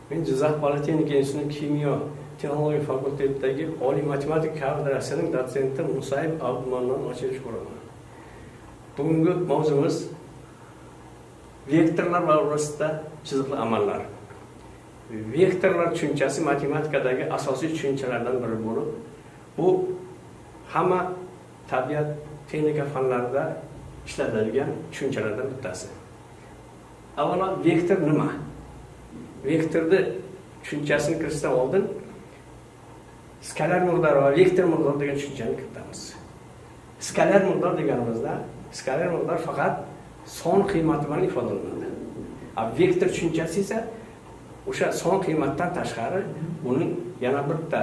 Men Jizzax Politexnika institutining kimyo texnologiya fakultetidagi oliy matematika kafedrasining dotsenti Musayev Abdumanndan ochilish ko'raman. Bugungi mavzumiz vektorlar orasida chiziqli amallar. Vektorlar tushunchasi matematikadagi asosiy tushunchalardan biri bo'lib, bu hamma tabiat texnika fanlarida ishlatiladigan tushunchalardan bittasi. Avvalo vektor nima? Vektorni tushunchasini kirishdan oldin skalar miqdor va vektor miqdor degan tushunchani kiritamiz. Skalar miqdor deganimizda, skalar miqdor faqat son qiymati bilan ifodalanadi. Vektor tushunchasi esa o'sha son qiymatdan tashqari uning yana bitta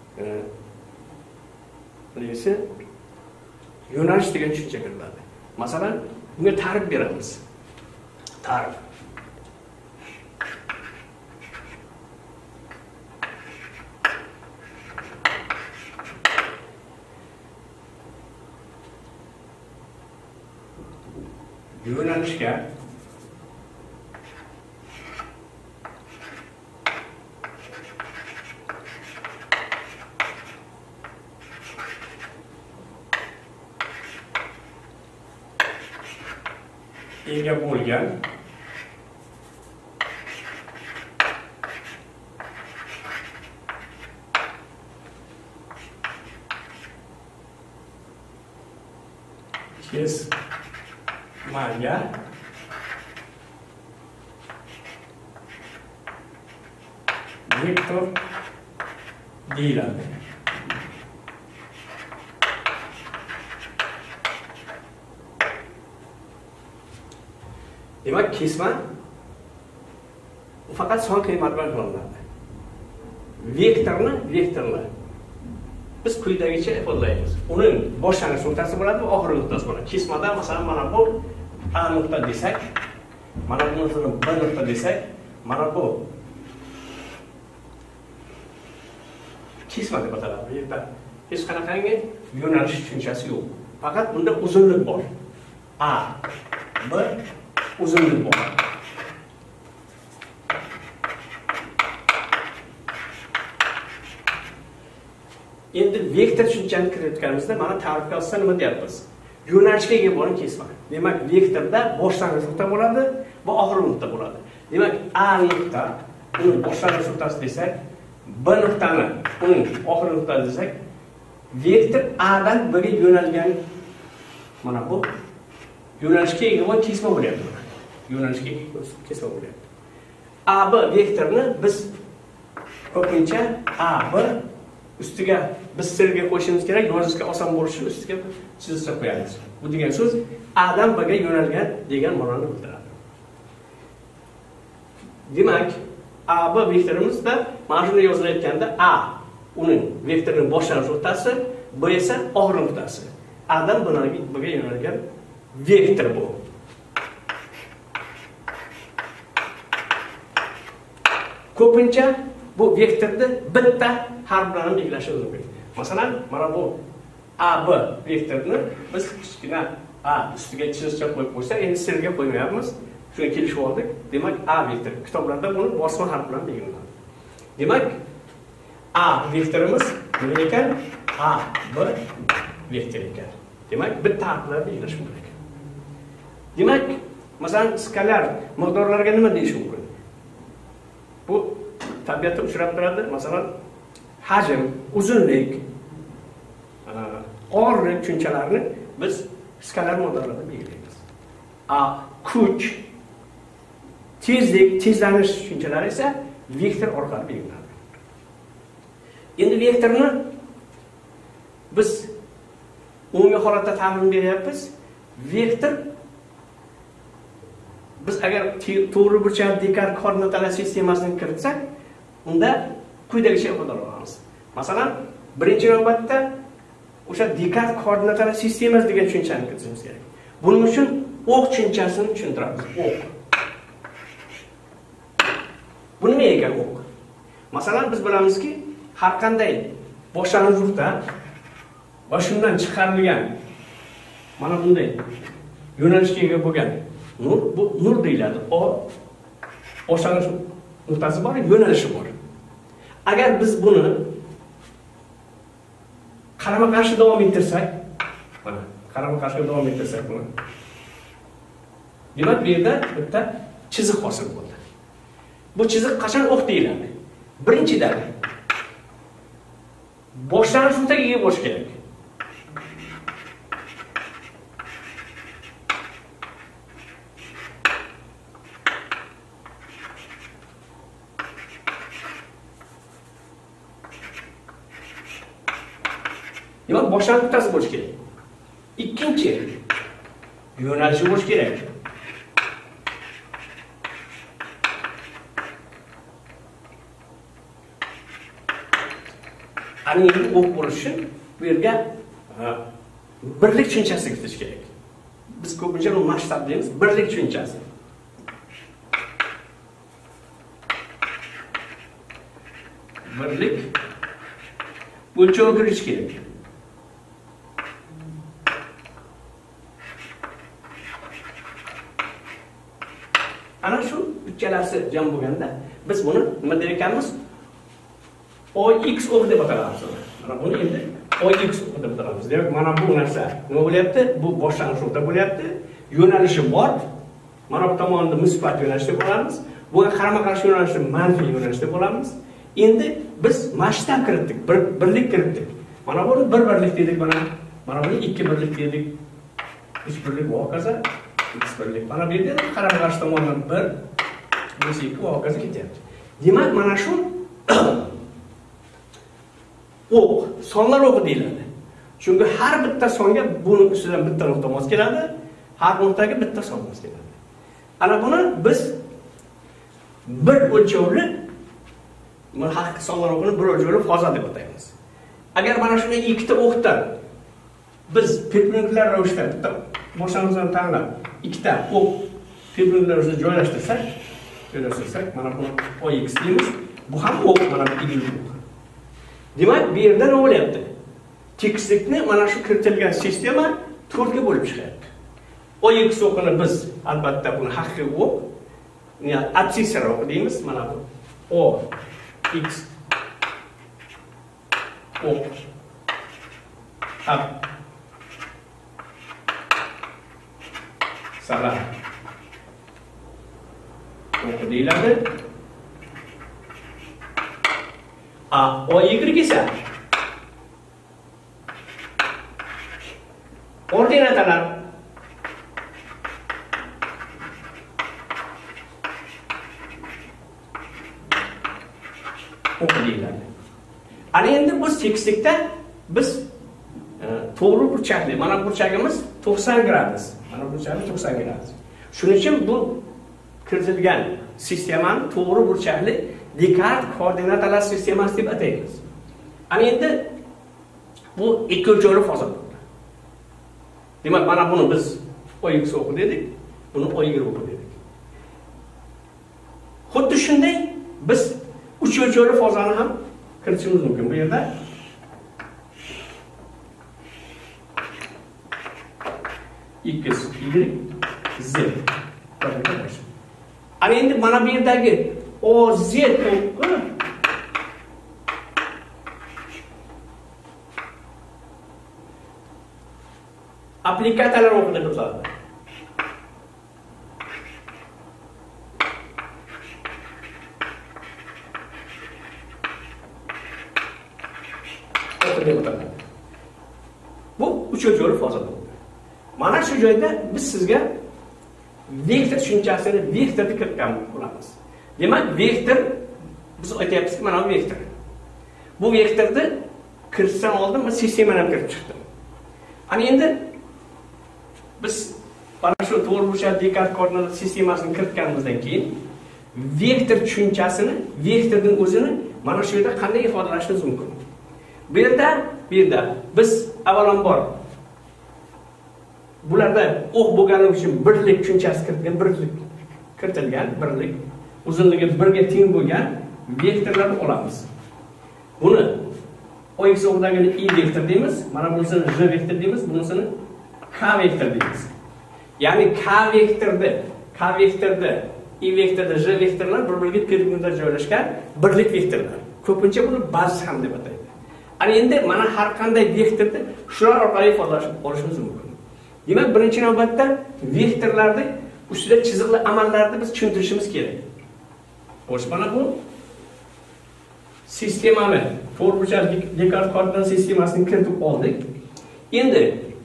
neyse yo'nalish degan tushuncha kiriladi. Masalan, bunga ta'rif beramiz. Ta'rif. Yo'nalishga ega bo'lgan kesmaga vektor deyiladi. Demak, kesma faqat son qiymat bilan ifodalanadi. Vektorni biz quyidagicha ifodalaymiz. Uning boshlanish nuqtasi bo'ladi va oxirgi nuqtasi bo'ladi. Kesmada masalan mana bu A nuqta desak, mana bu nuqtani B nuqta desak, mana bu kesma deb ataladi. Bu yerda hech qanaqangi yo'nalish tushunchasi yo'q. Faqat bunda uzunlik bor. A, B uzunlik bor. Endi vektor tushunchani kiritganimizda mana ta'rifga olsa nima deyapmiz? Yo'nalishga ega bo'lgan kesma. Demak, vektorda boshlang'ich nuqta bo'ladi va oxirgi nuqta bo'ladi. Demak, A nuqta uning boshlang'ich nuqtasi desak, B nuqtani uning oxirgi nuqtasi desak, vektor A dan B ga yo'nalgan mana bu yo'nalishga ega bo'lgan kesma bo'lyapti. Yo'nalishga kesma bo'lyapti. AB vektorni biz ko'pincha AB ustiga biz sirga qo'shishimiz kerak, yozishga oson bo'lishi ustiga chiziqcha qo'yamiz. Bu degan so'z A dan B ga yo'nalgan degan ma'noni bildiradi. Demak, AB vektorimizda mana shunday yozilayotganda A uning vektorining boshlanish nuqtasi, B esa oxirgi nuqtasi. A dan B ga yo'nalgan vektor bu. Ko'pincha bu vektorni bitta harf bilan belgilashimiz mumkin. Masalan, mana bu AB vektorini biz kichkina A ustiga chiziqcha qo'yib qo'ysak, endi sirga qo'ymayapmiz. Shunga kelishib oldik. Demak, A vektor. Kitoblarda buni bosma harf bilan belgilanadi. Demak, A vektorimiz nima ekan? A, B vektor ekan. Demak, bitta harf bilan belgilash mumkin. Demak, masalan, skalar miqdorlarga nima deyish mumkin? Bu tabiatda uchrab turadi. Masalan, hajm, uzunlik, og'irlik tushunchalarini biz skalar miqdorlarda belgilaymiz. Kuch, tezlik, tezlanish tushunchalari esa vektor orqali belgilanadi. Endi vektorni biz umumiy holatda ta'min beryapmiz. Vektor biz agar to'g'ri burchak dekar koordinatalar sistemasini kiritsak, unda quyidagicha ifodalanamiz. Masalan, birinchi navbatda o'sha dekar koordinatalar sistemasi degan tushunchani kiritishimiz kerak. Buning uchun o'q tushunchasini tushuntiramiz. O'q. Bu nima ekan o'q? Masalan, biz bilamizki, har qanday boshlang'ich nuqta va shundan chiqarilgan mana bunday yo'nalishga ega bo'lgan nur, bu nur deyiladi. O boshlang'ich nuqtasi bor, yo'nalishi bor. Agar biz buni qarama-qarshi davom ettirsak, mana qarama-qarshi davom ettirsak buni. Demak, bu yerda bitta chiziq hosil bo'ldi. Bu chiziq qachon o'q deyiladi? Birinchidan boshlanish nuqtaga ega bo'lish kerak. Demak, boshlanish nuqtasi bo'lish kerak. Ikkinchi, yo'nalishi bo'lish kerak. Ana endi o'q bo'lish uchun bu yerga birlik tushunchasi kiritish kerak. Biz ko'pincha uni masshtab deymiz, birlik tushunchasi. Birlik o'lchovi kirish kerak. Ana shu uchalasi jam bo'lganda biz buni nima der ekanmiz? OX o'q deb ataymiz. Mana buni endi OX o'q deb ataymiz. Demak, mana bu narsa nima bo'lyapti? Bu boshlanish nuqta bo'lyapti. Yo'nalishi bor. Mana bu tomonda musbat yo'nalish deb olamiz. Bunga qarama-qarshi yo'nalishni manfiy yo'nalish deb olamiz. Endi biz masshtab kiritdik, birlik kiritdik. Mana buni birlik dedik, mana buni ikki birlik dedik. Uch birlik va hokazo. X birlik. Mana bu yerda qarama-qarshi tomondan 1, bunisi 2 va hokazo ketyapti. Demak, mana shu o'q, sonlar o'qi deyiladi. Chunki har bitta songa buni ustidan bitta nuqta mos keladi, har nuqtaga bitta son mos keladi. Ana buni biz bir o'lchovli, mana haqiqiy sonlar o'qini bir o'lchovli faza deb ataymiz. Agar mana shunday ikkita o'qdan biz perpendikulyar ravishda bitta boshlanishni tanlab, ikkita o'q perpendikulyar ravishda joylashtirsak, mana buni OX deymiz. Bu ham o'q, mana bu ikki o'q. Demak, bu yerda nima bo'lyapti? Tekislikni mana shu kiritilgan sistema 4 ga bo'lib chiqyapti. OX o'qini biz albatta buni haqiqiy o'q, ya'ni absissar o'q deymiz, mana bu OX o'q ab sala o'q deyiladi. OY esa ordinatalar o'q deyiladi. Ana endi biz tekislikda biz to'g'ri burchakli, mana burchagimiz 90 gradus. Mana burchagimiz 90 gradus. Shuning uchun bu kiritilgan sistemani to'g'ri burchakli Descartes koordinatalar sistemasi deb ataymiz. Ana endi bu ikki o'lchovli faza bo'ldi. Demak, mana buni biz OX o'qi dedik, buni OY o'qi dedik. Xuddi shunday biz uch o'lchovli fazani ham kiritishimiz mumkin. Bu yerda X, Y, Z. Ana endi mana bu yerdagi OZ o'qi aplikatsiyalar o'qi deb ataladi. Bu uch o'lchovli faza bo'ldi. Mana shu joyda biz sizga vektor tushunchasini, vektorni kiritgan bo'lamiz. Demak, vektor biz aytyapmizki, mana bu vektor. Bu vektorni kiritishdan oldin men sistemani ham kirib chiqdim. Ana endi biz mana shu to'g'ri burchak Descartes koordinat sistemasini kiritganimizdan keyin vektor tushunchasini, vektorning o'zini mana shu yerda qanday ifodalashimiz mumkin? Bu yerda biz avvalambor bularda o'q bo'lgani uchun birlik tushunchasi kiritilgan, birlik uzunligi 1 ga teng bo'lgan vektorlarni olamiz. Buni OX o'qidagini Y vektor deymiz, mana bunisini J vektor deymiz, bunisini K vektor deymiz. Ya'ni K vektorda I vektorda J vektorlar bir-biriga perpendicular joylashgan birlik vektorlar. Ko'pincha buni baz ham deb ataydi. Ana endi mana har qanday vektorni shular orqali ifodalash olishimiz mumkin. Demak, birinchi navbatda vektorlarni ustida chiziqli amallarni biz tushuntirishimiz kerak. Xo'sh, mana bu sistemani, to'rtburchak Descartes koordinat sistemasini kiritib oldik. Endi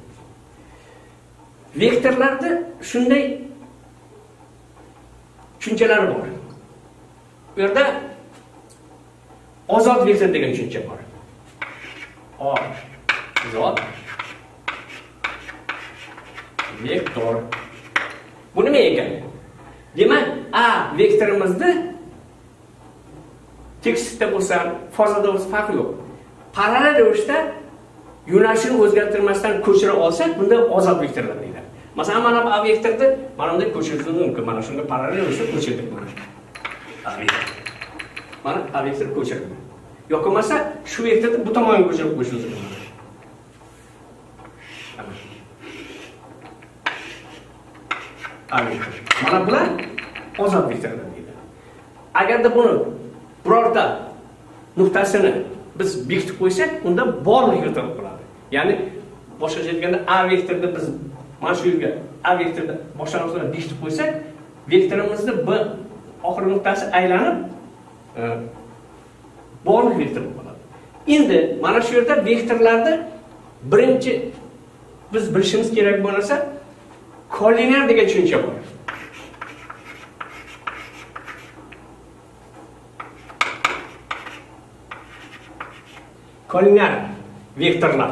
vektorlarda shunday tushunchalar bor. Bu yerda ozod vektor degan tushuncha bor. Ozod vektor. Bu nima ekan? Demak, A vektorimizni tekstda bo'lsa, fazada bo'lsa farqi yo'q. Parallel ravishda yo'nalishini o'zgartirmasdan ko'chira olsak, bunda ozod vektorlar deyiladi. Masalan, mana bu A vektorni mana bunday ko'chirish mumkin. Mana shunga parallel ravishda ko'chirdik mana. Mana A vektor ko'chirildi. Yo'q bo'lmasa, shu vektorni bu tomonga ko'chirib qo'yishimiz mumkin. A vektor. Mana bular ozod vektorlar deyiladi. Agarda buni birorta nuqtasini biz bekitib qo'ysak, unda borliq vektor bo'ladi. Ya'ni boshqacha aytganda A vektorda biz mana shu yerga A vektorda boshqa nuqtalarni bekitib qo'ysak, vektorimizni B oxirgi nuqtasi aylanib borliq vektor bo'ladi. Endi mana shu yerda vektorlarni birinchi biz bilishimiz kerak bu narsa kollinear degan tushuncha bor. Kollinear vektorlar.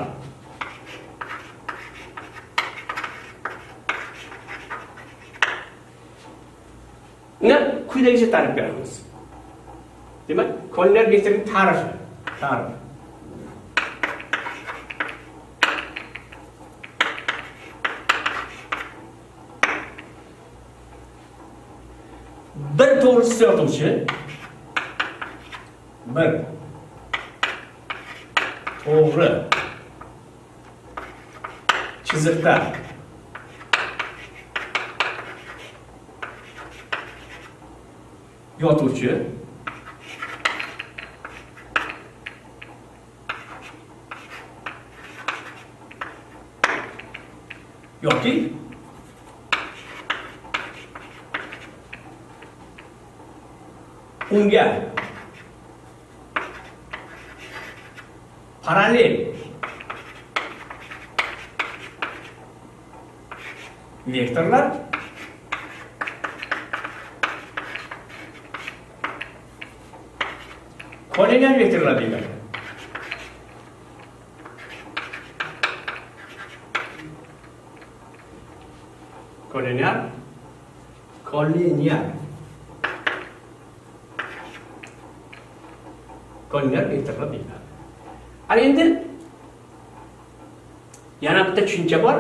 Buni quyidagicha ta'rif beramiz. Demak, kollinear vektorning ta'rifi. Bir to'g'risida yotuvchi bir to'g'ri chiziqda yotuvchi yoki unga paralel vektorlar kollinear vektorlar deyiladi. Kollinear vektorlar deyiladi. Ana endi yana bitta tushuncha bor.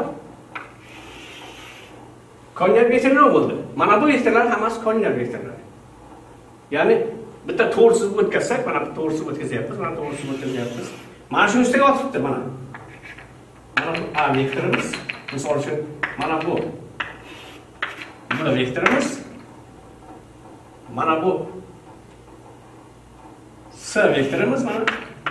Kollinear vektor nima bo'ldi? Mana bu vektorlar hammasi kollinear vektorlar. Ya'ni bitta to'g'risiz o'tkazsak, mana bu to'g'risiz o'tkazyapmiz, mana to'g'risiz o'tkazyapmiz. Mana shu ustiga o'tibdi mana. Mana bu A vektorimiz, misol uchun mana bu vektorimiz. Mana bu S vektorimiz mana.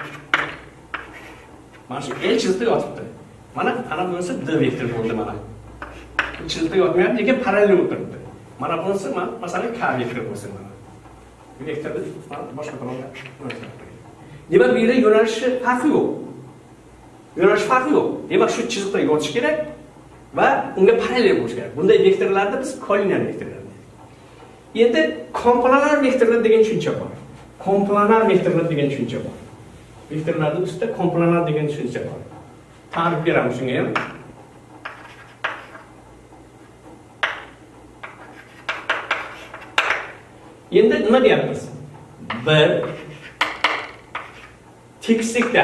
Mana shu L chizig'ida yotibdi. Mana bunisi D vektor bo'ldi mana. Bu chizig'ida yotmayapti, lekin parallel o'tiribdi. Mana bunisi masalan K vektor bo'lsin mana. Bu vektorni boshqa tomonga o'tkazib. Demak, bu yerda yo'nalish farqi yo'q. Demak, shu chiziqda yotish kerak va unga parallel bo'lish kerak. Bunday vektorlarni biz kollinear vektorlar deymiz. Endi komplanar vektorlar degan tushuncha bor. Vektorlarning ustida komplanar degan tushuncha bor. Ta'rif beramiz shunga ham. Endi nima deyapmiz? Bir tekislikda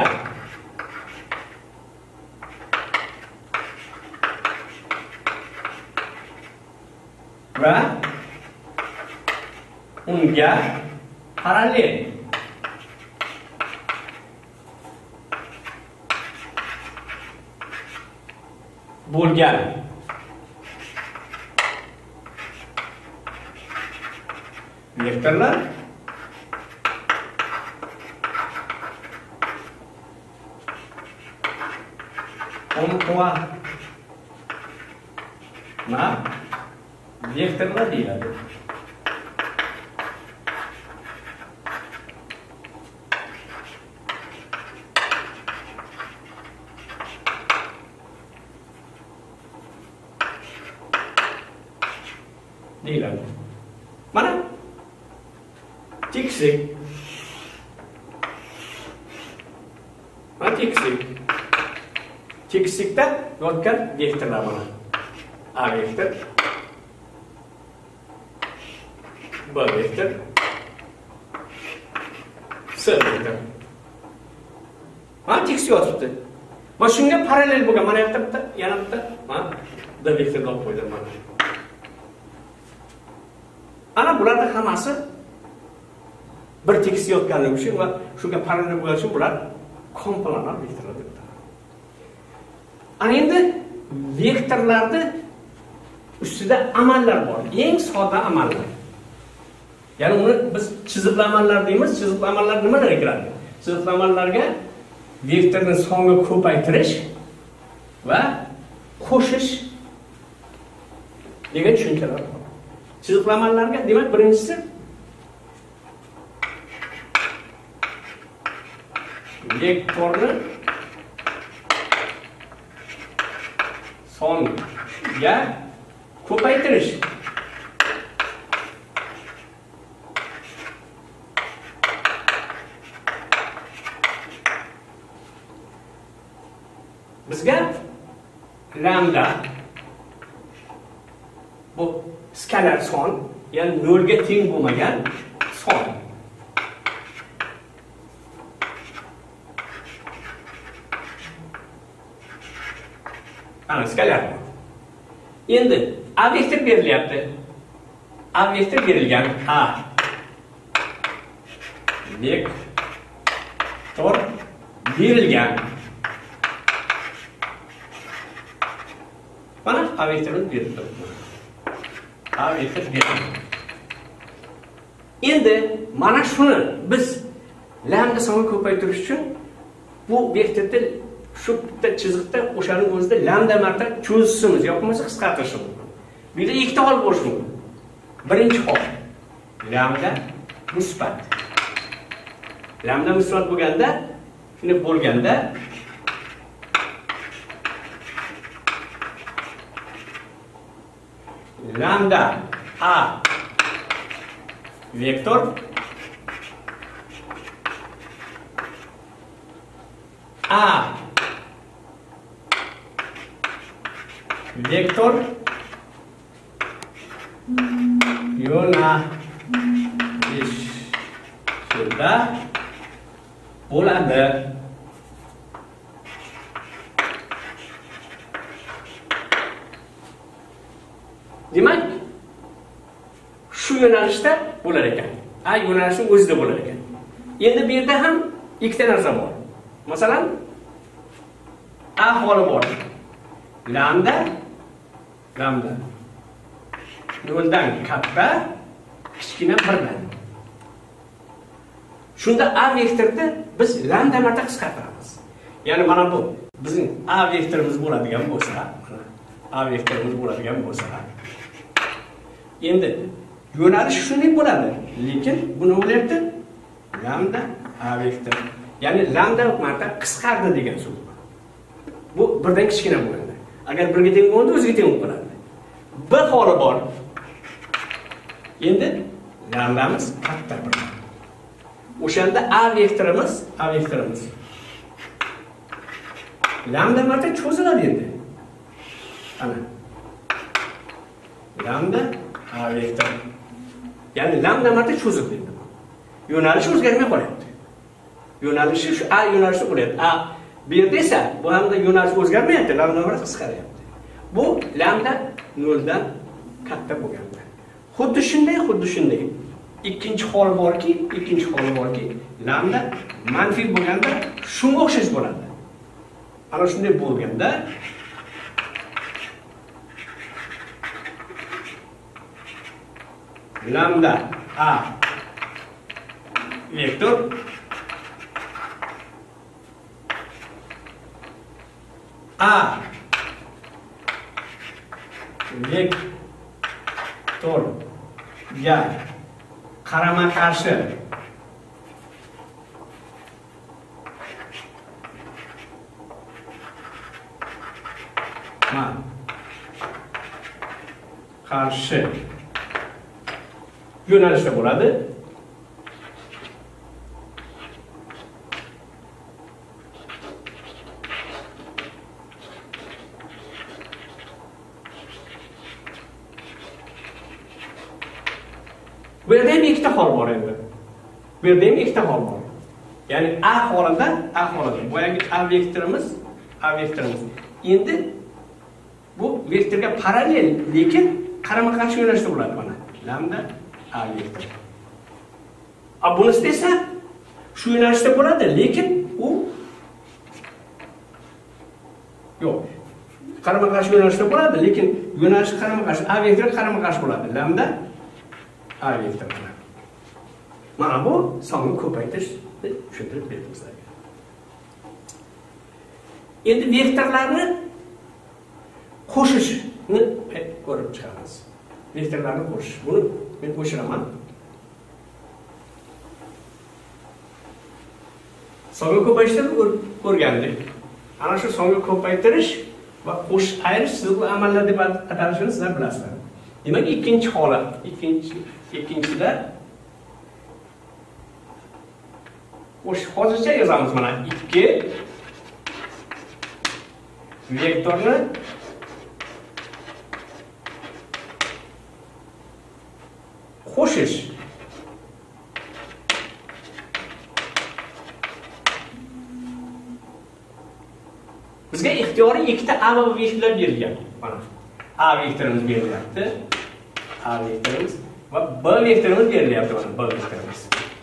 va unga parallel bo'lgan vektorlar vektorlar deyiladi. Deyiladi. Mana tekislik. Mana tekislik. Tekislikda yotgan vektorlar mana. A vektor, B vektor, C vektor. Mana tekis yotibdi. Mana shunga parallel bo'lgan, mana yoqda bitta, yana bitta, mana D vektorni olib qo'ydim mana. Ana bularning hammasi bir tekis yotganligi uchun va shunga parallel bo'lgani uchun bular komplanar vektorlar deb ataladi. Ana endi vektorlarda ustida amallar bor. Eng sodda amallar. Ya'ni uni biz chiziqli amallar deymiz. Chiziqli amallar nimalarga kiradi? Chiziqli amallarga vektorni sonini ko'paytirish va qo'shish degan tushunchalar bor. Chiziqli amallarga demak birinchisi vektorni songa ko'paytirish. Bizga lambda bu skalar son, ya'ni 0 ga teng bo'lmagan son. Ana skalar. Endi A vektor berilyapti. A vektor berilgan. A vektor berilgan. Mana A vektorni berildi. A vektor berildi. Endi mana shuni biz lambda sonini ko'paytirish uchun bu vektorda shu bitta chiziqda o'shaning o'zida lambda marta cho'zishimiz yoki bo'lmasa qisqartirishimiz mumkin. Bu yerda ikkita hol bo'lishi mumkin. Birinchi hol lambda musbat. Lambda musbat bo'lganda, shuni bo'lganda lambda A vektor A vektor yo'nalishida bo'ladi. Demak, shu yo'nalishda bo'lar ekan. A yo'nalishning o'zida bo'lar ekan. Endi bu yerda ham ikkita narsa bor. Masalan, A holi bor. Lambda 0dan katta, kichkina 1dan. Shunda A vektorni biz lambda marta qisqartiramiz. Ya'ni mana bu bizning A vektorimiz bo'ladigan bo'lsa, mana A vektorimiz bo'ladigan bo'lsa, endi yo'nalish shunday bo'ladi, lekin buni o'ylayapti lambda A vektor. Ya'ni lambda marta qisqardi degan so'z. Bu birdan kichkina bo'ladi. Agar birga teng bo'lsa, o'ziga teng bo'ladi. Bir holi bor. Endi lambdamiz katta bo'ladi. O'shanda A vektorimiz lambda marta cho'ziladi endi. Ana. Lambda A vektor. Ya'ni lambda marta cho'zildi. Yo'nalishi o'zgarmay qolyapti. Yo'nalishi shu A yo'nalishi bo'lyapti. A bu yerda esa bu hamda yo'nalish o'zgarmayapti, lambda marta qisqaryapti. Bu lambda 0dan katta bo'lganda. Xuddi shunday. Ikkinchi hol borki, lambda manfiy bo'lganda shunga o'xshash bo'ladi. Ana shunday bo'lganda lambda A vektor A vektorga qarama-qarshi qarshi yo'nalishda bo'ladi. Bu yerda ham ikkita hol bor endi. Bu yerda ham ikkita hol bor. Ya'ni A holida, boyagi A vektorimiz. Endi bu vektorga parallel, lekin qarama-qarshi yo'nalishda bo'ladi mana. Lambda A vektor. Bunisi esa shu yo'nalishda bo'ladi, lekin u yo'q. Qarama-qarshi yo'nalishda bo'ladi, lekin yo'nalish qarama-qarshi, A vektor qarama-qarshi bo'ladi. Lambda A vektor. Mana bu songa ko'paytirishni tushuntirib berdim sizlarga. Endi vektorlarni qo'shishni ko'rib chiqamiz. Vektorlarni qo'shish. Buni men qo'shiraman. Songa ko'paytirishni o'rgandik. Ana shu songa ko'paytirish va qo'shish ayirish siz bu amallar deb atalishini sizlar bilasizlar. Demak, ikkinchi holat, ikkinchida hozircha yozamiz mana 2 vektorni qo'shish. Bizga ixtiyoriy ikkita A va B vektorlar berilgan. Mana A vektorimiz berilyapti. A vektorimiz va B vektorimiz berilyapti mana B vektorimiz.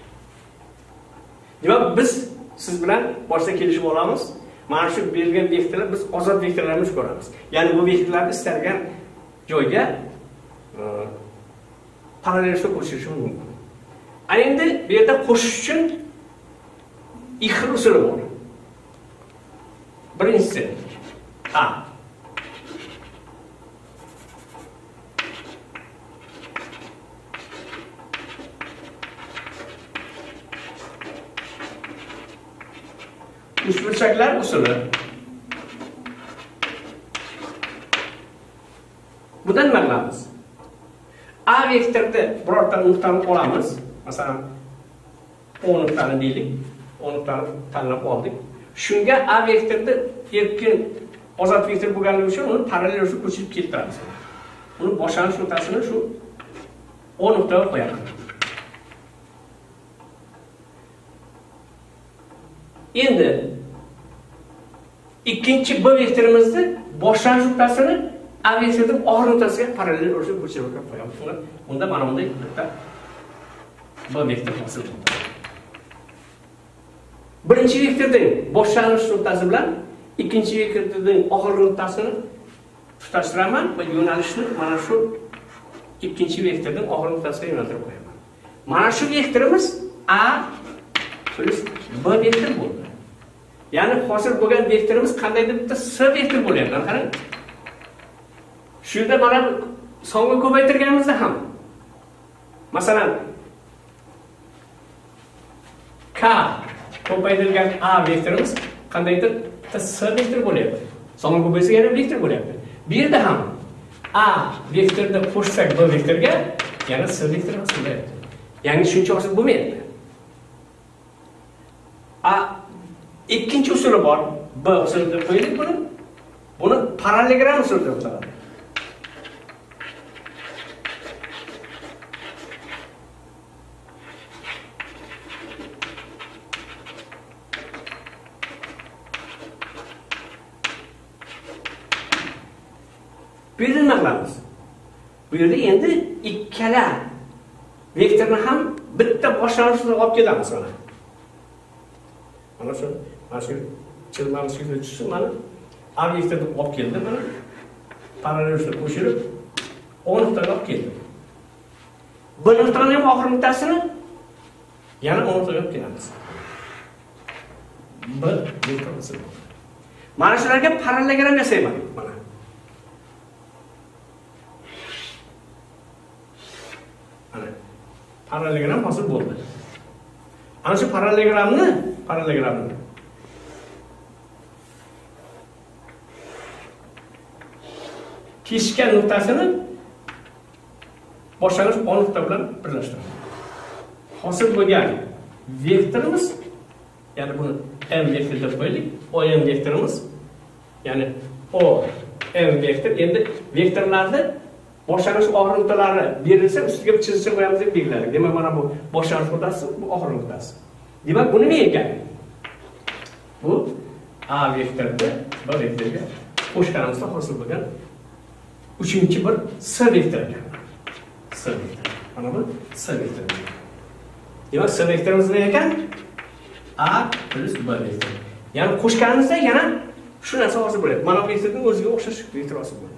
Demak, biz siz bilan boshda kelishib olamiz. Mana shu berilgan vektorlar biz ozod vektorlarni ko'ramiz. Ya'ni bu vektorlarni istalgan joyga parallellikda qo'shish mumkin. Endi bu yerda qo'shish uchun ikki xil usul bor. Birinchisi A uchburchaklar usuli. Bundan nima qilamiz? A vektorda birorta nuqtani olamiz. Masalan, O nuqtani deylik. O nuqtani tanlab oldik. Shunga A vektorda erkin ozod vektor bo'lganligi uchun uni parallel ravishda ko'chirib keltiramiz. Uni boshlanish nuqtasini shu O nuqtaga qo'yamiz. Endi ikkinchi B vektorimizni boshlanish nuqtasini A vektorning oxir nuqtasiga parallel ravishda ko'chirib qo'yamiz. Unda mana bunday nuqta B vektor hosil bo'ladi. Birinchi vektorning boshlanish nuqtasi bilan ikkinchi vektorning oxirgi nuqtasini tutashtiraman va yo'nalishni mana shu ikkinchi vektorning oxirgi nuqtasiga yo'naltirib qo'yaman. Mana shu vektorimiz A plus B vektor bo'ldi. Ya'ni hosil bo'lgan vektorimiz qandaydir bitta S vektor bo'lyapti. Qarang. Shunda mana songa ko'paytirganimizda ham masalan K ko'paytirilgan A vektorimiz qandaydir bitta S vektor bo'lyapti. Songa ko'paysa yana vektor bo'lyapti. Bu yerda ham A vektorda qo'shsak B vektorga yana S vektor hosil bo'lyapti. Yangi tushuncha hosil bo'lmayapti. A ikkinchi usuli bor. B usuli deb qo'ydik buni. Buni parallelogram usuli deb ataladi. Bu yerda nima qilamiz? Bu yerda endi ikkala vektorni ham bitta boshlanishga olib kelamiz mana. Mana shu chizmamiz tushsin mana A vektorni olib keldi mana parallelga qo'shilib 10 nuqtaga olib keldi. B nuqtani ham oxirgi nuqtasini yana 10 nuqtaga olib kelamiz. B nuqtasi. Mana shularga parallelogram yasayman. Mana. Mana. Parallelogram hosil bo'ldi. Ana shu parallelogramni kesishgan nuqtasini boshlang'ich O nuqta bilan birlashtiraman. Hosil bo'lgan vektorimiz, ya'ni buni M vektor deb qo'ydik. O M vektorimiz, ya'ni O M vektor. Endi vektorlarni boshlang'ich oxir nuqtalari berilsa, ustiga chiziqcha qo'yamiz deb belgiladik. Demak, mana bu boshlang'ich nuqtasi, bu oxir nuqtasi. Demak, buni nima ekan? Bu A vektorda B vektorga qo'shganimizda hosil bo'lgan uchinchi bir S vektor ekan. S vektor. Mana bu S vektor. Demak, S vektorimiz nima ekan? A plus B vektor. Ya'ni qo'shganimizda yana shu narsa hosil bo'ladi. Mana bu vektorning o'ziga o'xshash vektor hosil bo'ladi.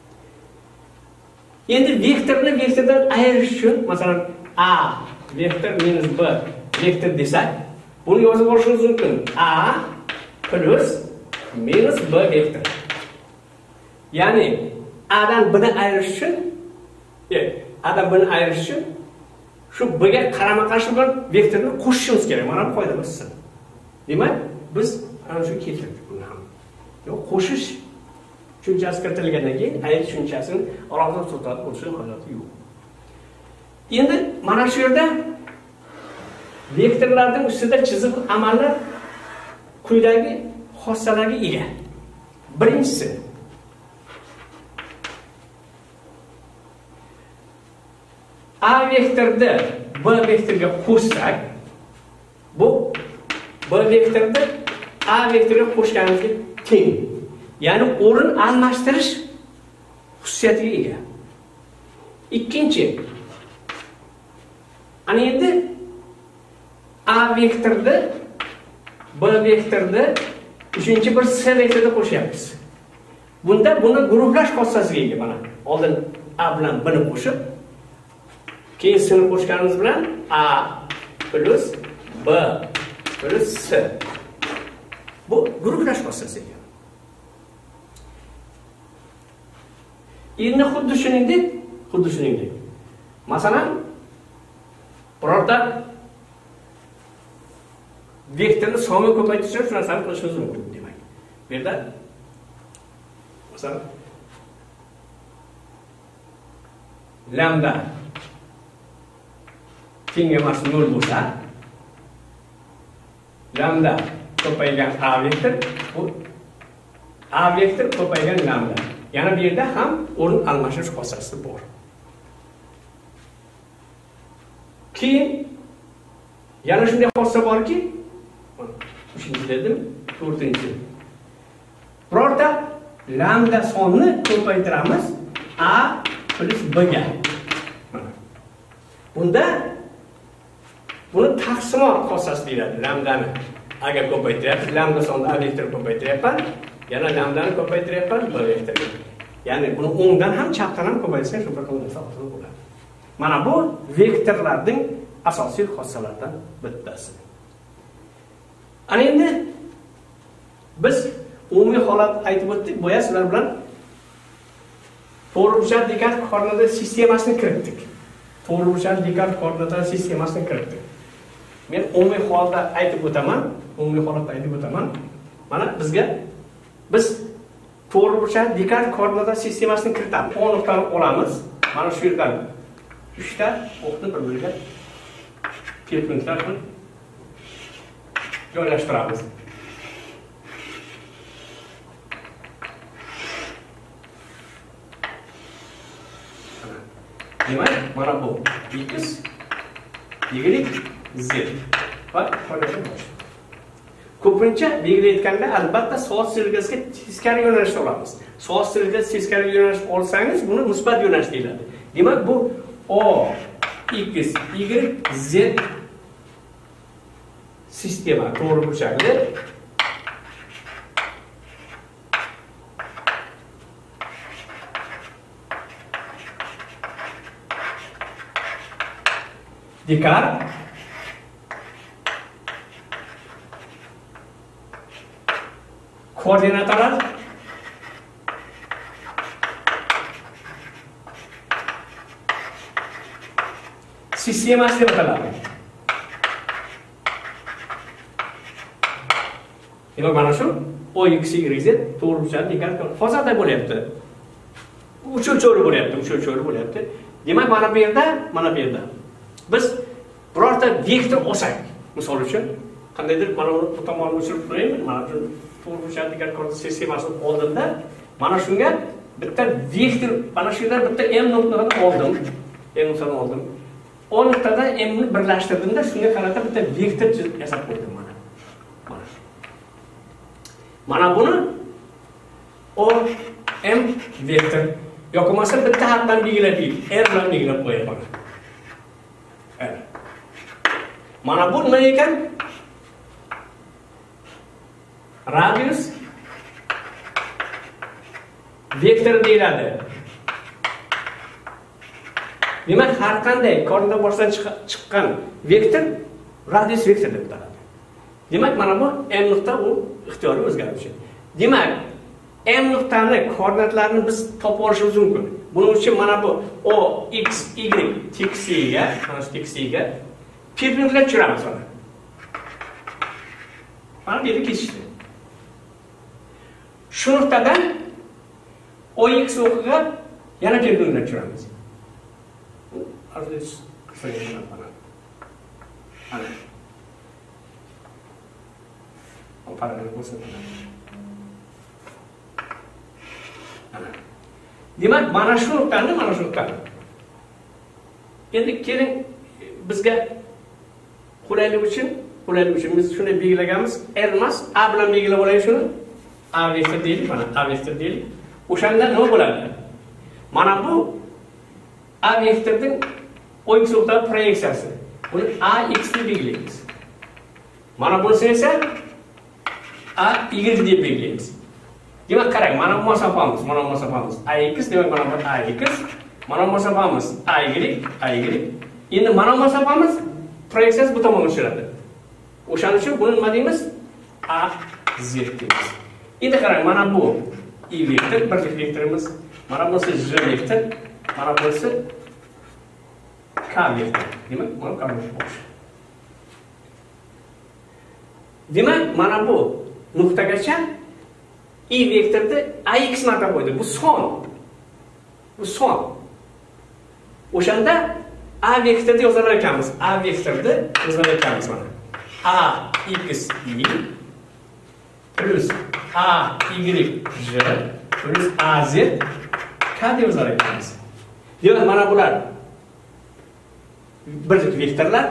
Endi vektorni vektordan ayirish uchun, masalan, A vektor minus B vektor desak, buni yozib olishimiz mumkin. A plus minus B vektor. Ya'ni A'dan B'ni ayirish uchun, A'dan B'ni ayirish uchun shu B'ga qarama-qarshi bo'lgan vektorni qo'shishimiz kerak. Mana bu qoida bo'lsin. Demak, biz ana shu keltirdik buni ham. Yo'q, qo'shish tushunchasi kiritilgandan keyin ayirish tushunchasini alohida to'xtatib o'tishning hojati yo'q. Endi mana shu yerda vektorlarning ustida chiziq amallar quyidagi xossalarga ega. Birinchisi, A vektorda B vektorga qo'shsak, bu B vektorda A vektorga qo'shganimizga teng. Ya'ni o'rin almashtirish xususiyatiga ega. Ikkinchi, ana endi A vektorda B vektorda uchinchi bir S vektorda qo'shyapmiz. Bunda buni guruhlash xossasiga ega. Mana oldin A bilan B ni qo'shib, keyin S ni qo'shganimiz bilan A plus B plus S. Bu guruhlash xossasiga. Endi xuddi shuningdek. Masalan, birorta vektorni sonini ko'paytirish uchun shu narsani qilishimiz mumkin, demak. Bu yerda masalan lambda teng emas 0 bo'lsa, lambda ko'paygan A vektor, bu A vektor ko'paygan lambda. Yana bu yerda ham o'rin almashish xossasi bor. Keyin yana shunday xossa borki, 3-chi dedim, 4-chi. Birorta lambda sonini ko'paytiramiz A plus B ga. Bunda buni taqsimot xossasi deyiladi. Lambdani A ga ko'paytiryapmiz, lambda sonini A vektor ko'paytiryapman, yana lambdani ko'paytiryapman B vektorga. Ya'ni buni o'ngdan ham chapdan ham ko'paytirsak, shu bir xil narsa hosil bo'ladi. Mana bu vektorlarning asosiy xossalaridan bittasi. Ana endi biz umumiy holat aytib o'tdik, bu esa sizlar bilan to'g'riburchak Dekart koordinata sistemasini kiritdik. To'g'riburchak Dekart koordinata sistemasini kiritdik. Men umumiy holatda aytib o'taman. Mana biz to'g'riburchak Dekart koordinata sistemasini kiritamiz. O nuqtani olamiz. Mana shu yerdan 3 ta o'qni bir-biriga perpendikullar qilib joylashtiramiz. Demak, mana bu x, y, z va qo'yamiz. Ko'pincha belgilayotganda albatta soat strelkasiga teskari yo'nalishda olamiz. Soat strelkasiga teskari yo'nalish olsangiz, buni musbat yo'nalish deyiladi. Demak, bu O, X, Y, Z sistema to'g'riburchakli Dikkat. Koordinatlar. Sistemasi deb ataladi. Demak, mana shu OX, YZ to'g'richa dikkat qiling. Fozada bo'lyapti. Uch-o'lchovli bo'lyapti. Demak, mana bu yerda biz birorta vektor olsak, misol uchun qandaydir mana bu tomonni o'chirib qo'yaymi? Mana shu to'g'richa dikkat qiling sistemasi oldinda mana shunga bitta vektor, mana shu yerda bitta m nuqtani oldim. O nuqtada m ni birlashtirdimda, shunga qarata bitta vektor yasab qo'ydim mana. Mana buni o m vektor yoki bo'lmasa bitta harfdan belgilab deylik, r bilan belgilab qo'yaman. Mana bu nima ekan? Radius vektor deyiladi. Demak, har qanday koordinat boshdan chiqqan vektor radius vektor deb ataladi. Demak, mana bu m nuqta u ixtiyoriy o'zgaruvchi. Demak, m nuqtani koordinatlarini biz topib olishimiz mumkin. Buning uchun mana bu o x, y, txga, mana shu txga perpendikulyar tushiramiz mana. Mana bu yerga ketishdi. Shu nuqtadan ox o'qiga yana perpendikulyar tushiramiz. Aziz qisayman mana. Paralel ko'rsatiladi. Demak, mana shu nuqtani. Endi keling bizga qulaylik uchun biz shuni belgilaganmiz. R emas, A bilan belgilab olaylik shuni. A vektor deylik, mana A vektor deylik. O'shanda nima bo'ladi? Mana bu A vektorning OX nuqtaga proyeksiyasi. Buni AX deb belgilaymiz. Mana bunisi esa A, Y deb belgilaymiz. Demak, qarang, mana bu masofamiz. AX demak mana bu AX, mana bu masofamiz AY. Endi mana bu masofamiz proyeksiyasi bu tomonga tushadi. O'shaning uchun buni nima deymiz? AZ deymiz. Endi qarang, mana bu Y vektor, birlik vektorimiz, mana bunisi J vektor, mana bunisi K vektor. Demak, mana K vektor. Demak, mana bu nuqtagacha Y vektorda AX marta qo'ydi. Bu son. O'shanda A vektorda yozar ekanmiz. Mana. AX Y plus AY J plus AZ K deb yozar ekanmiz. Demak, mana bular birlik vektorlar.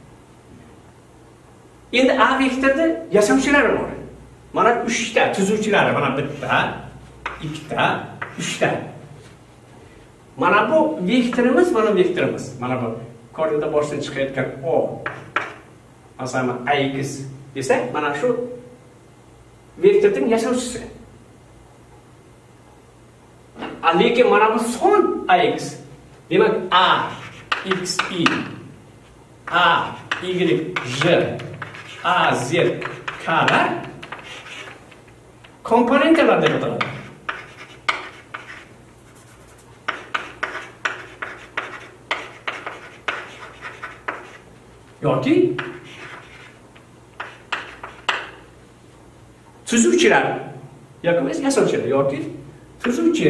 Endi A vektorda yasovchilari bor. Mana 3 ta tuzuvchilari, mana bitta, ikkita, 3 ta. Mana bu vektorimiz. Mana bu koordinat boshdan chiqayotgan O. Masalan, AX desak, mana shu vektorning yasovchisi. Lekin mana bu son AX. Demak, A, X, Y, A, Y, J, A, Z, K lar komponentlar deb ataladi. Yoki tuzuvchilar yoki yasovchilar yoki tuzuvchi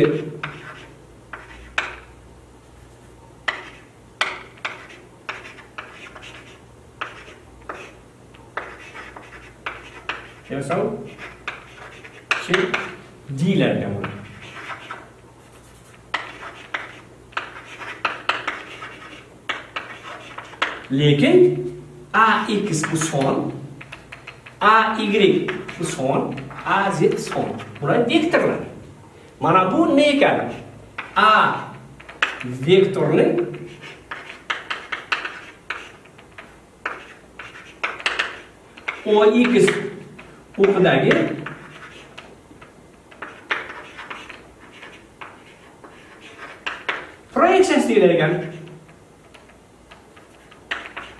yasovchi deyiladi. Lekin AX bu son, AY bu son, AZ son. Bular vektorlar. Mana bu ne ekan? A vektorning OX o'qidagi proyeksiyasi deyilgan.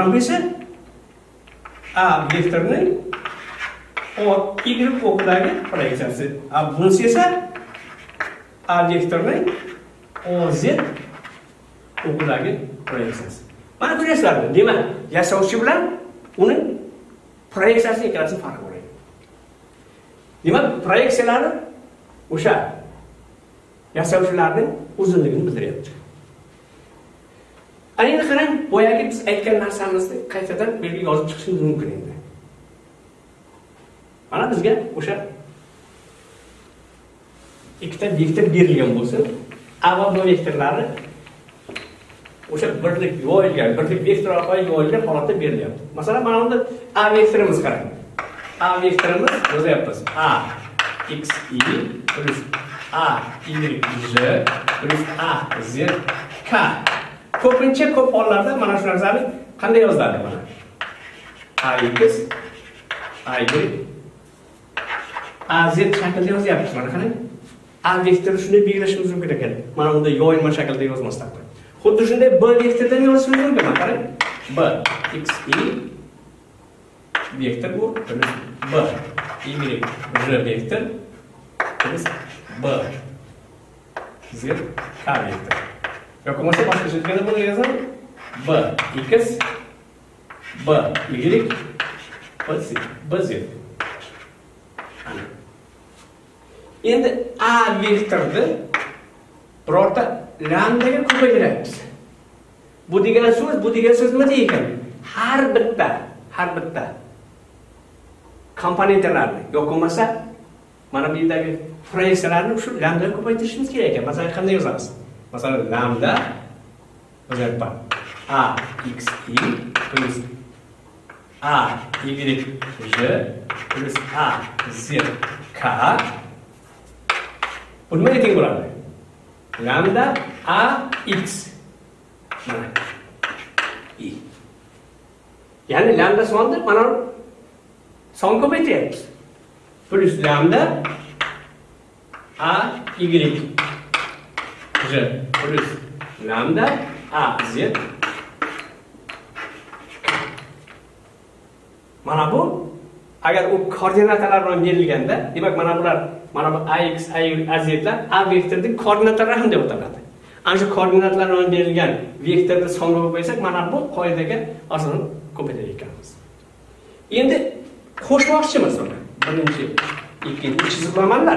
Mana bu esa A vektorining Y o'qidagi proyeksiyasi. Bunisi esa A vektorining OZ o'qidagi proyeksiyasi. Mana ko'ryapsizlarmi? Demak, yasovchi bilan uni proyeksiyasi ikkalasi farq bo'ladi. Demak, proyeksiyalari o'sha yasovchilarning uzunligini bildiryapti. Endi qarang, boyagi biz aytgan narsamizni qaytadan bu yerga yozib chiqishimiz mumkin endi. Mana bizga o'sha ikkita vektor berilgan bo'lsa, A va B vektorlari o'sha birlik yo'yilgan, birlik vektor orqali yo'yilgan holatda berilyapti. Masalan, mana bunda A vektorimiz qarang. A vektorimiz yozyapmiz. A x y plus A y z plus A z k. Ko'pincha ko'p hollarda mana shu narsani qanday yoziladi mana? A x A y A z shaklda yozyapmiz. Mana qarang. A vektorini shunday belgilashimiz mumkin ekan. Mana bunda yo'yilma shaklda yozmasdan. Xuddi shunday B vektoridan yozishimiz mumkin. Mana qarang. B x y vektor bu plus B y z vektor plus B z k vektor. Yoki bo'lmasa boshqa so'zlarda buni yozaman. B x B y B z. Endi A vektorni birorta lambdaga ko'paytiramiz. Bu degan so'z nima deydi? Har bitta komponentlarni yoki bo'lmasa mana bu yerdagi proyeksiyalarni shu lambdaga ko'paytirishimiz kerak ekan. Masalan, qanday yozamiz? Masalan, lambda o'zgarpa A x y plus A y z plus A z k. Bu nimaga teng bo'ladi? Lambda A x mana y. Ya'ni lambda sonni mana son ko'paytiryapmiz. Plus lambda A y z plus lambda A z. Mana bu agar u koordinatalar bilan berilganda, demak mana bular mana bu ax, ay, azlar A vektorining koordinatalari ham deb ataladi. Ana shu koordinatlar bilan berilgan vektorni songa qo'ysak, mana bu qoidaga asosan ko'paytirar ekanmiz. Endi qo'shmoqchimiz uni. Birinchi, ikkinchi chizibmanlar.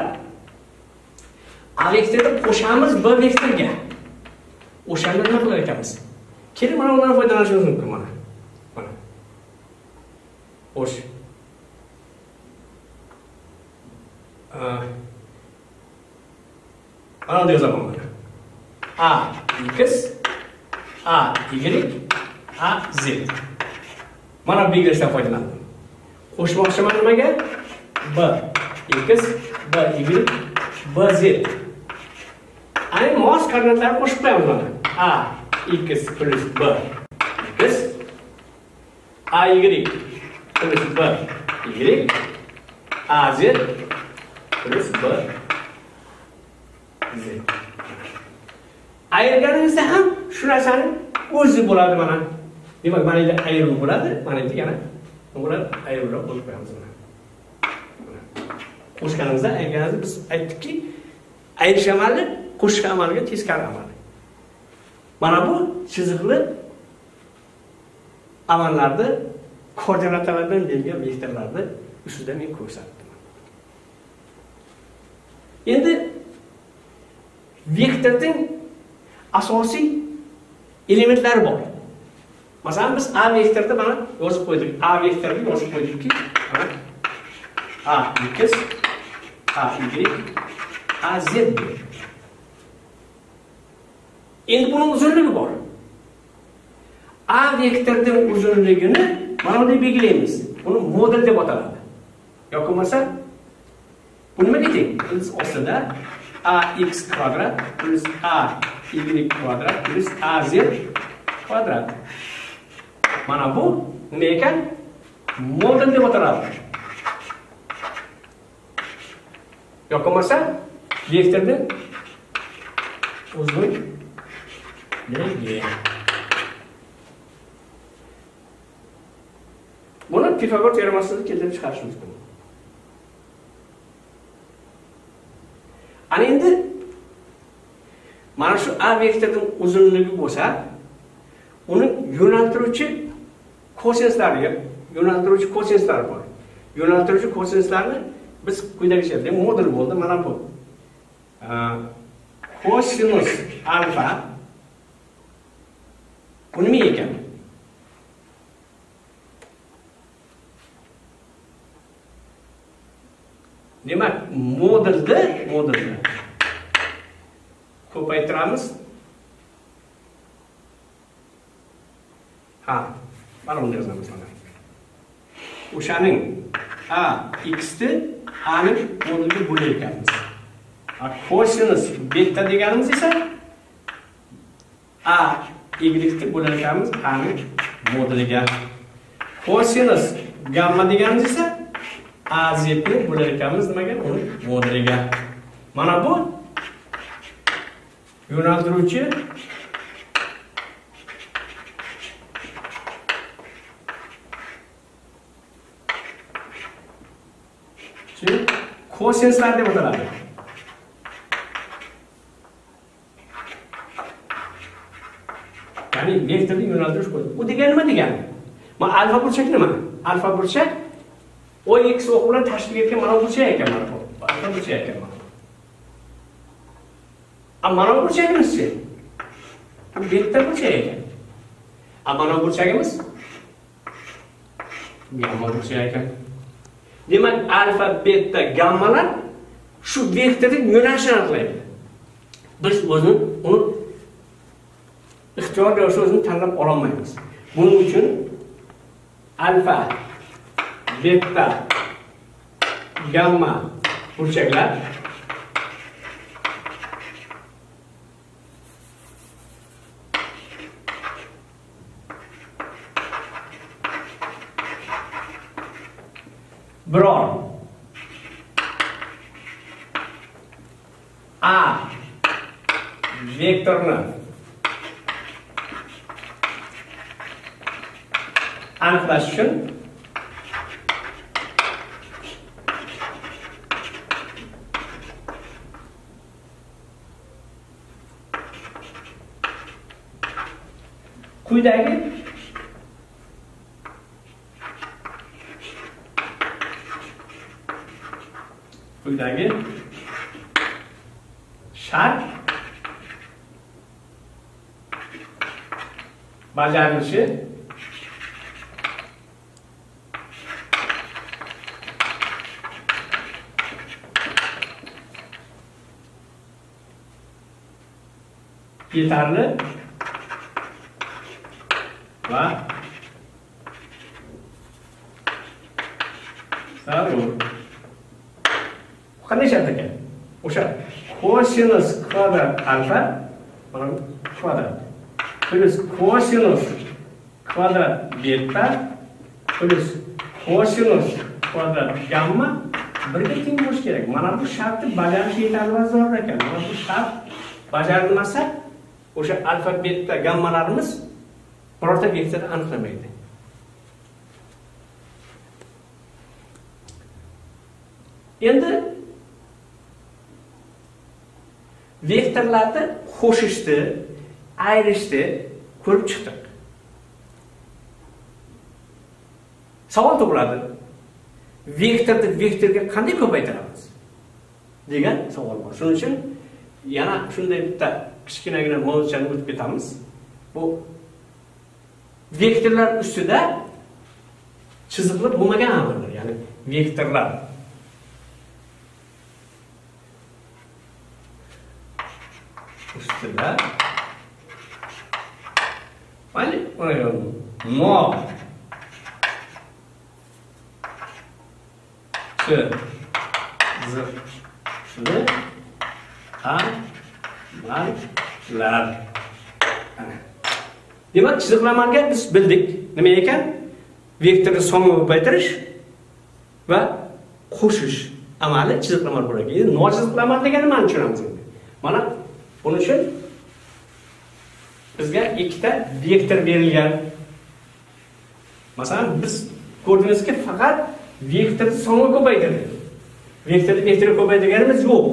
A vektorni qo'shamiz B vektorga. O'shanda nima qilar ekanmiz? Keling, mana undan foydalanishimiz mumkin mana. Mana. O'sh. Ana yozaman mana. A x A y A z. Mana bu belgilashdan foydalandim. Qo'shmoqchiman nimaga? B x B y B z. Ani mos koordinatlarni qo'shib qo'yamiz mana. A x plus B x A y plus B y A z plus B z. Ayirganimizda ham shu narsani o'zi bo'ladi mana. Demak, mana endi ayirib bo'ladi, mana endi yana bo'ladi, ayirib bo'lib qo'yamiz mana. Qo'shganimizda ayirganimizda biz aytdikki, ayirish amali qo'shgan amalga teskari amal. Mana bu chiziqli amallarni koordinatalardan berilgan vektorlarni ustida men ko'rsatdim. Endi vektorning asosiy elementlari bor. Masalan, biz A vektorda mana yozib qo'ydik. A vektorni yozib qo'ydikki, A x A y A z. Endi buning uzunligi bor. A vektorning uzunligini mana bunday belgilaymiz. Buni model deb ataladi. Yoki bo'lmasa bu nimaga teng? Biz aslida ax kvadrat plus ay kvadrat plus az kvadrat. Mana bu nima ekan? Model deb ataladi. Yoki bo'lmasa vektorning uzunligi. Pifagor teoremasini keltirib chiqarish mumkin. Ana endi mana shu A vektorning uzunligi bo'lsa, uni yo'naltiruvchi kosinslariga, yo'naltiruvchi kosinslari bor. Yo'naltiruvchi kosinslarini biz quyidagicha model bo'ldi, mana bu. Kosinus alfa bu nima ekan? Demak, modelni ko'paytiramiz. Mana bunday yozamiz mana. O'shaning a x ni a ning modeliga bo'lar ekanmiz. Kosinus beta deganimiz esa a y ni bo'lar ekanmiz a ning modeliga. Kosinus gamma deganimiz esa a z ni bo'lar ekanmiz nimaga? Uni modeliga. Mana bu yo'naltiruvchi kosinslar deb ataladi. Ya'ni vektorni yo'naltirish ko'zi. Bu degani nima degani? Mana alfa burchak nima? Alfa burchak OX o'q bilan tashkil etgan mana burchak ekan mana bu. Alfa burchak ekan mana. Mana burchagimiz-chi? Beta burchak ekan. Mana burchagimiz gamma burchak ekan. Demak, alfa, beta, gammalar shu vektorning yo'nalishini aniqlaydi. Biz uni ixtiyor yo'lida o'zini tanlab ola olmaymiz. Buning uchun alfa, beta, gamma burchaklar biror a vektorni aniqlash uchun quyidagi shart bajarilishi yetarli va zarur. Qanday shart ekan? O'sha kosinus kvadrat alfa mana kvadrat plus kosinus kvadrat beta plus kosinus kvadrat gamma birga teng bo'lishi kerak. Mana bu shartni bajarish yetarli va zarur ekan. Mana bu shart bajarilmasa, o'sha alfa, beta, gammalarimiz birorta vektorni aniqlamaydi. Endi vektorlarni qo'shishni, ayrishni ko'rib chiqdik. Savol tug'iladi. Vektorni vektorga qanday ko'paytiramiz degan savol bor. Shuning uchun yana shunday bitta kichkinagina mavzuchani o'tib ketamiz. Bu vektorlar ustida chiziqlar bo'lmagan amallar, ya'ni vektorlar ustida mayli mod chiziqli amallar. Demak, chiziqlamarga biz bildik nima ekan? Vektorni sonini ko'paytirish va qo'shish amali chiziqlamar bo'lar. Endi nochiziqlamar degani nima tushunamiz endi. Mana buning uchun bizga ikkita vektor berilgan. Masalan, biz Ko'rdingizki, faqat vektorni soni ko'paytirdi. Vektorni ko'paytirganimiz yo'q.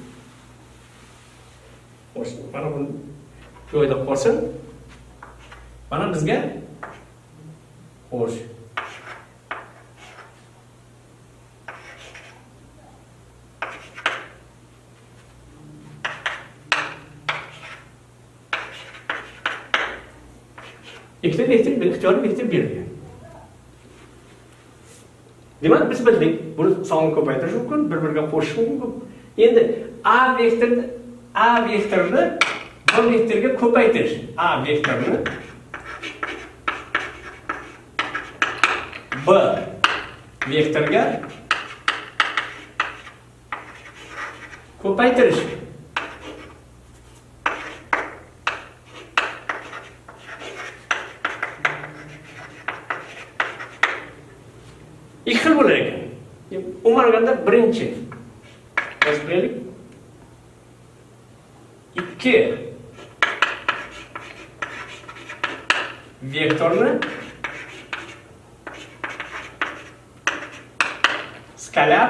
Xo'sh, mana buni joyida qolsin. Mana bizga xo'sh. İkili elektrik bir ixtiyoriy elektrik berilgan. Demak, biz bildik, buni sonni ko'paytirish mumkin, bir-biriga qo'shish mumkin. Endi A vektorni B vektorga ko'paytirish. A vektorni B vektorga ko'paytirish. İki xil bo'lar ekan. Umuman olganda birinchi yozib qo'yaylik. 2 vektorni skalab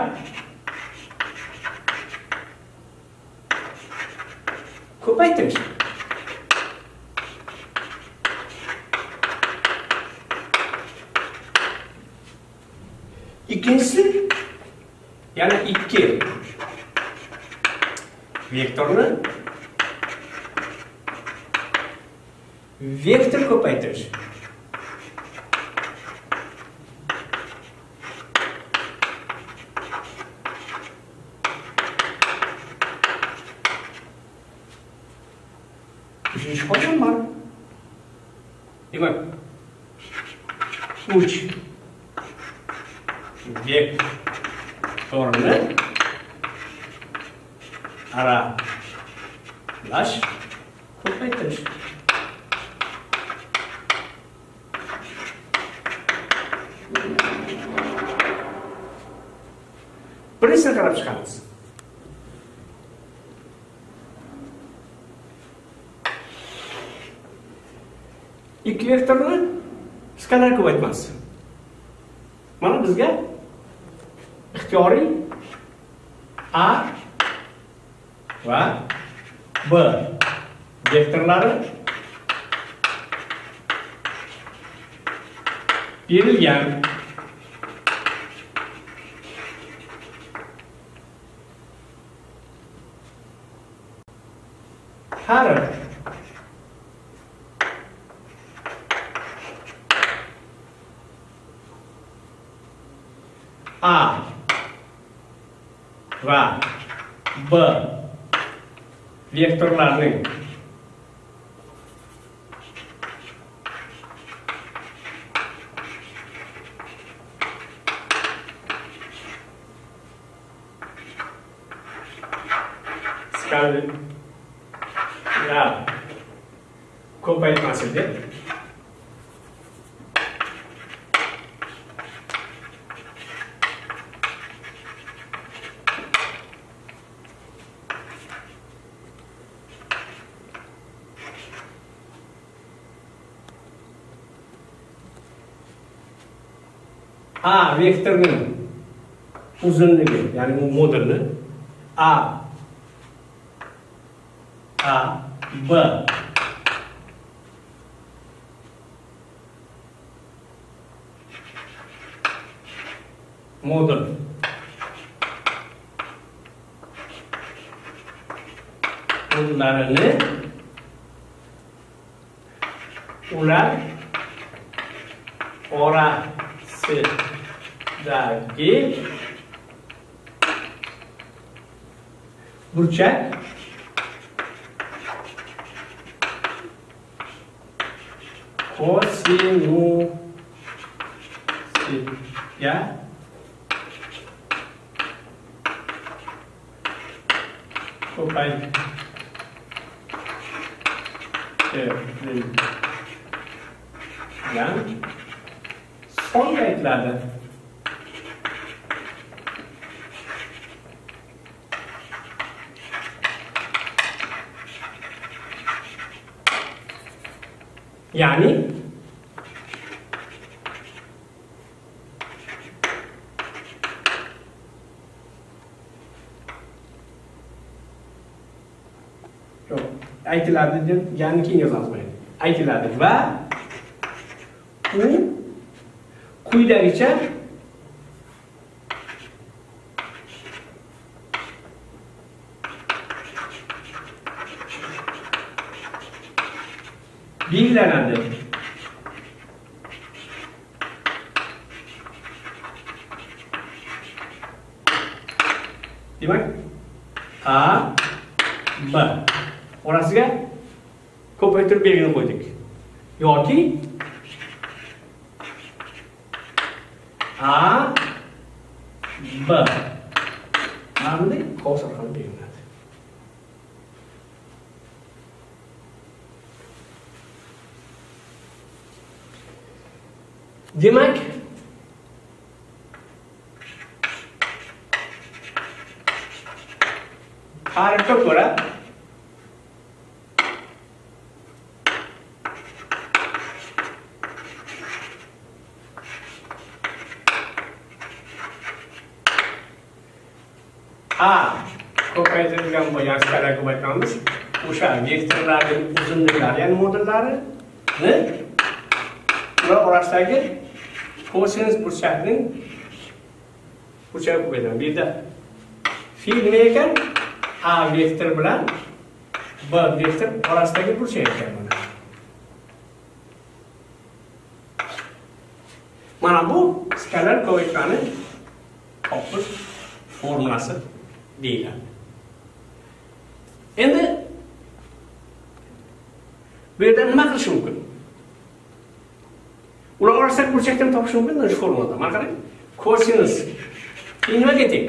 ko'paytirish. İkincisi, yani 2 vektorni vektor ko'paytirish. Üçüncü hocam var. Demek 3 vektorni aralash ko'paytirish. Birinchisiga qarab chiqamiz. İki vektorni skalar ko'paytmasi. Mana bizga ixtiyoriy A va B vektorlari berilgan. Har A va B vektorlarning skalar ko'paytmasidir. A vektorning uzunligi, ya'ni bu modulni A B modul modullarini ular orasidagi burchak kosinusiga ko'paytirilgan songa aytiladi. Yani aytiladi deb yani keyin yozamiz mana. Aytiladi va u quyidagicha belgilanadi. Demak, A, B orasiga ko'paytirib belgini qo'ydik. Yoki A, B mana bunday qovus orqali belgilanadi. Demak, ta'rifga ko'ra A ko'paytirilgan bo'lgan skala ko'paytiramiz. O'sha vektorlarning uzunliklari, ya'ni modullarini ular orasidagi kosinus burchakning burchagi ko'paytiramiz. Bu yerda phi nima ekan? A vektor bilan B vektor orasidagi burchak ekan mana. Mana bu skalar ko'paytirani topish formulasi deyiladi. Endi bu yerda nima qilish mumkin? Ular orasidagi burchakdan topish mumkin shu formulada. Mana qarang. Kosinus nimaga teng?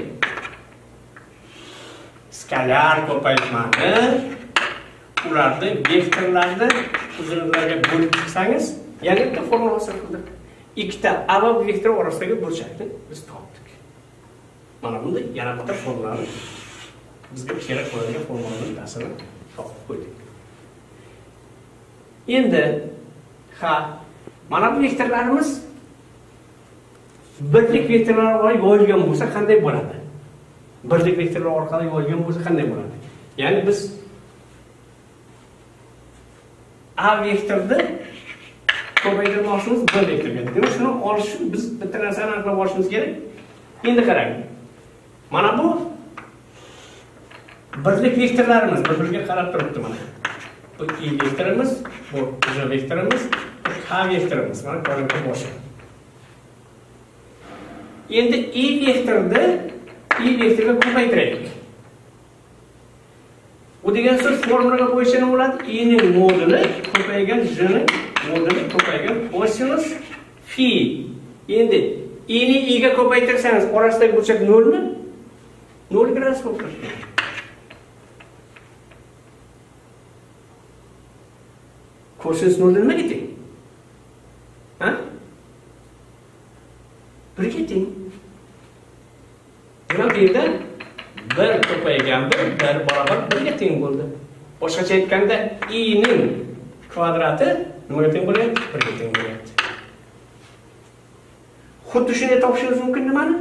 Skalar ko'paytmani ularni vektorlarni uzunliklariga bo'lib chiqsangiz, yana bitta formula hosil qildik. Ikkita A va vektor orasidagi burchakni biz topdik. Mana bunda yana bitta formulani bizga kerak bo'lgan formulaning bittasini topib qo'ydik. Endi mana bu vektorlarimiz birlik vektorlar orqali yoyilgan bo'lsa qanday bo'ladi? Birlik vektorlar orqali yoyilgan bo'lsa qanday bo'ladi? Ya'ni biz A vektorni ko'paytirmoqchimiz B vektorga. Demak, shuni olish uchun biz bitta narsani aniqlab olishimiz kerak. Endi qarang. Mana bu birlik vektorlarimiz bir-biriga qarab turibdi mana. Bu I vektorimiz, bu J vektorimiz, bu K vektorimiz. Mana ko'rinib boshi. Endi I vektorga ko'paytiraylik. Bu degan so'z formulaga bo'yicha nima bo'ladi? I ning moduli ko'paygan J ning moduli ko'paygan kosinus phi. Endi I ni I ga ko'paytirsangiz orasidagi burchak 0 mi? 0 gradus bo'lib turadi. Kosinus 0 nimaga teng? Ha? 1 ga teng. Demak, bu yerda 1 ko'paygan 1 barobar 1 ga teng bo'ldi. Boshqacha aytganda I ning kvadrati nimaga teng bo'ladi? 1 ga teng bo'ladi. Xuddi shunday topishimiz mumkin nimani?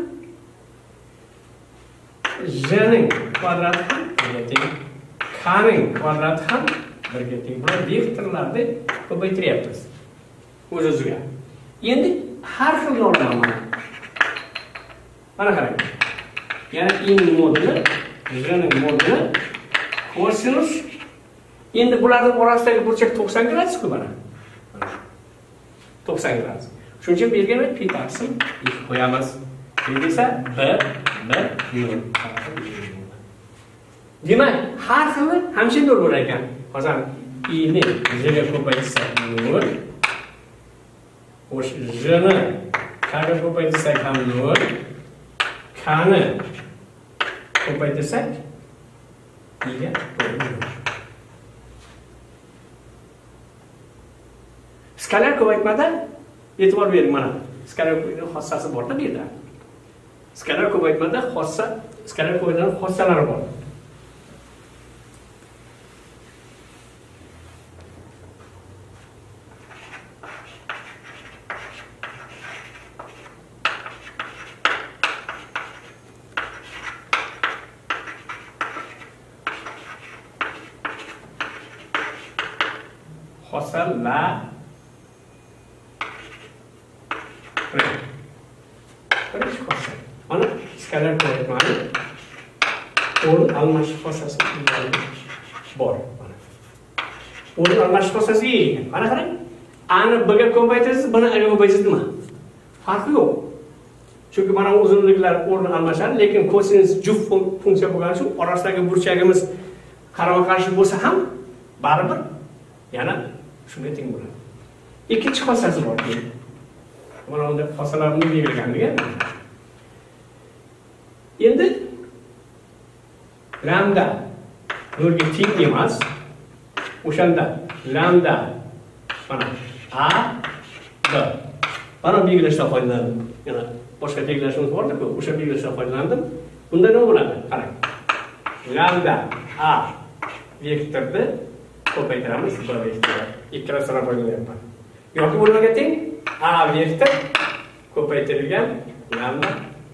J ning kvadrati ham 1 ga teng, K ning kvadrati ham 1 ga teng. Bular vektorlarni ko'paytiryapmiz o'z-o'ziga. Endi har xil olaman. Mana qarang. Yana I ning moduli, J ning moduli kosinus. Endi bularning orasidagi burchak 90 gradus-ku mana. 90 gradus. Shuning uchun belgilanib pi taqsim 2 qo'yamiz. Endi esa B 0. Demak, har xili hamma 0 bo'lar ekan. Hozir I ni J ga ko'paytirsak 0. O'sh J ni K ga ko'paytirsak ham 0. K ni ko'paytirsak I ga 0. Skalar ko'paytmada e'tibor bering mana. Skalar ko'paytmaning xossasi bor-da bu yerda. Skalar ko'paytmada skalar ko'paytmaning xossalari bor. fossa la birinchi fossa. Mana skalar ko'rayotmani o'rin almashish fossasi bor. O'rin almashish fossasi ekan. Mana qarang. A'ni b ga ko'paytirasiz, buni a ga ko'paytirasiz nima? Farqi yo'q. Chunki mana uzunliklar o'rin almashadi, lekin kosinus juft funksiya bo'lgani uchun orasidagi burchagimiz qarama-qarshi bo'lsa ham baribir yana shunga teng bo'ladi. Ikkinchi xossasi bor. Mana unda xossalarni belgilaganligi. Endi lambda nolga teng emas. O'shanda lambda mana a b mana belgilashdan foydalandim. Yana boshqa belgilashimiz bor-ku, o'sha belgilashdan foydalandim. Bunda nima bo'ladi? Qarang. Lambda a vektorni ko'paytiramiz b vektori. Ikkalasidan foydalanyapman. Yoki bo'lmaga teng a vektor ko'paytirilgan lambda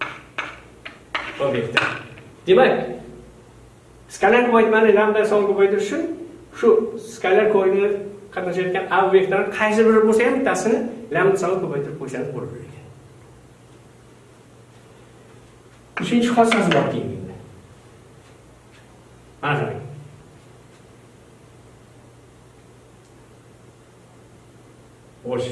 b vektor. Demak, skalar ko'paytmani lambda son ko'paytirish uchun shu skalar ko'paytmani qatnashayotgan a vektorni qaysi biri bo'lsa ham bittasini lambda son ko'paytirib qo'ysangiz bo'ladi. Uchinchi xossasi bor endi. Mana qarang. Bosh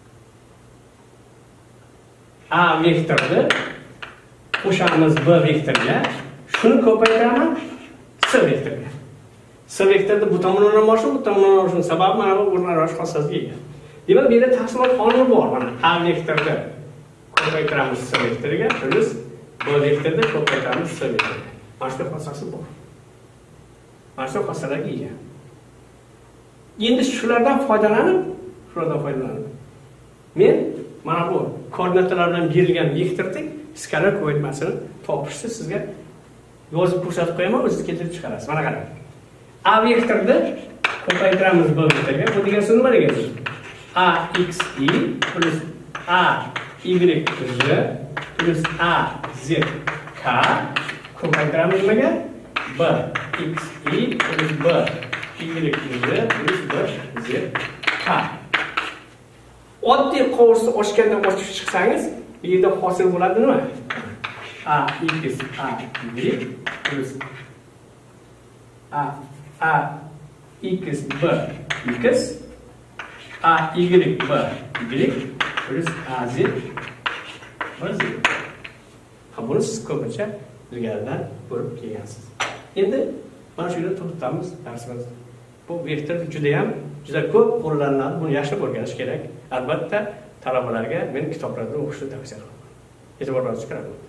a vektorni qo'shamiz b vektorga, shuni ko'paytiraman s vektorga. S vektorda bu tomondan boshqa, bu tomondan boshqa sababi mana bu o'rnalash xossasiga ega. Demak, bu yerda taqsimot qonuni bor. Mana a vektorda ko'paytiramiz s vektoriga, plus b vektorda ko'paytiramiz s vektoriga. Mana shu xossasi bor. Mana shu xossalarga ega. Endi shulardan foydalanib men mana bu koordinatalar bilan berilgan vektorning skalar ko'paytmasini topishni sizga yozib ko'rsatib qo'yaman, o'zingiz keltirib chiqarasiz. Mana qarang. A vektorni ko'paytiramiz b vektorga. Bu degan so'z nima degani? A x i plus A y z plus A z k ko'paytiramiz nimaga? B x i plus b y z plus b z k. Oddiy qovursa ochgandan ochib chiqsangiz, bu yerda hosil bo'ladi nima? A x a y plus a x b x a y b y plus a z b z. Buni siz ko'pincha ilgaridan ko'rib kelgansiz. Endi mana shu yerda to'xtamiz darsimiz. Bu vektor juda ko'p qo'llaniladi. Buni yaxshilab o'rganish kerak. Albatta, talabalarga men kitoblarni o'qishni tavsiya qilaman. E'tiborlaringizni qarating.